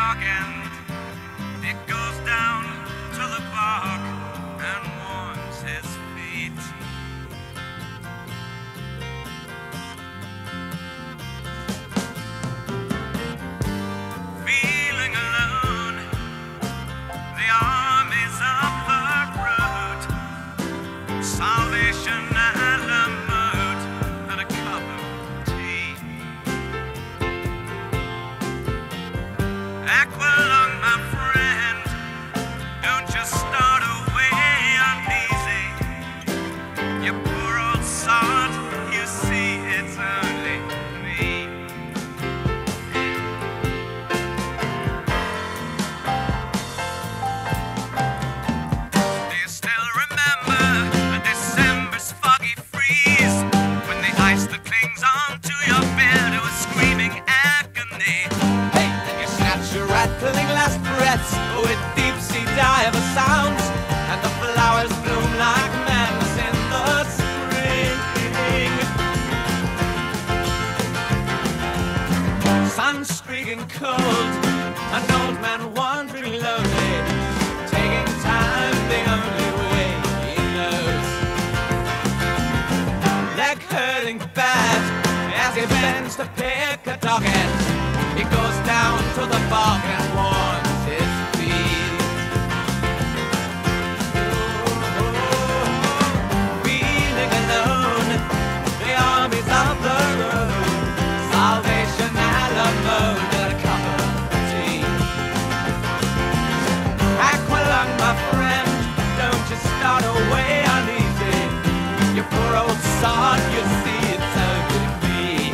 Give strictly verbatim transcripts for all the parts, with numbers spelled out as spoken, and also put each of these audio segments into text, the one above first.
dark end. It goes down to the park and warms his feet. Feeling alone, the armies of the road, salvation and a mood and a cup of tea. Aqualung, my friend, don't just start away uneasy. You poor old sod, you see it's only me. Do you still remember a December's foggy freeze, when the ice that clings onto your beard was screaming agony? Hey, and you snatch your rattling last breaths with deep sea diver sounds, and the flowers bloom like madness in the spring. Sun streaking cold, an old man wandering lonely, taking time the only way he knows. Leg hurting bad as he bends to pick a dog end. He goes down to the bog and warms his feet. Feeling alone, the armies of the road, salvation alamode and a cup of tea. Aqualung, my friend, don't you start away uneasy. You poor old sod, you see it's only me.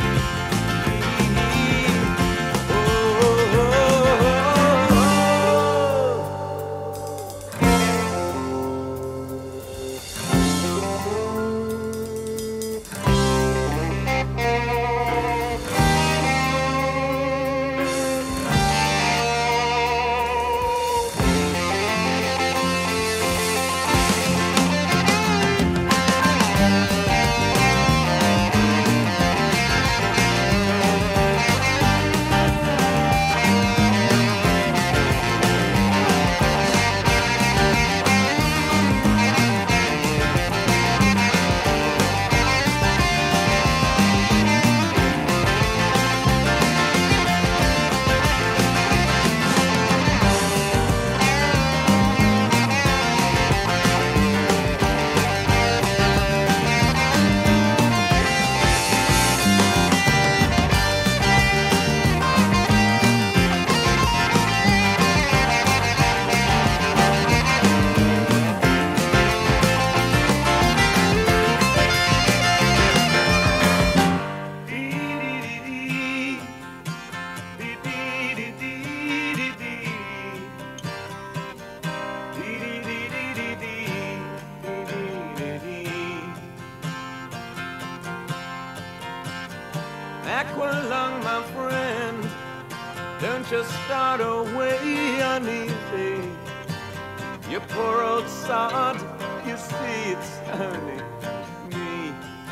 Aqualung, my friend, don't just start away uneasy. You poor old sod, you see it's only me.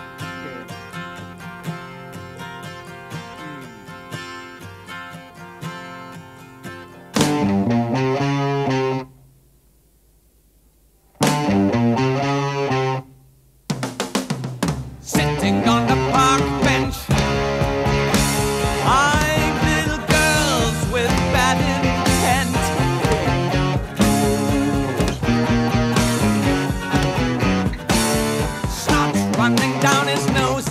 Sitting on the park bench, eyeing little girls with bad intent. Starts running down his nose,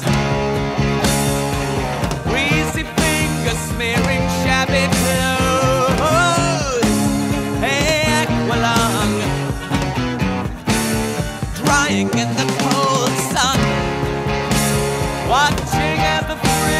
greasy fingers smearing shabby clothes. Hey, Aqualung, drying in the cold sun, watching as the free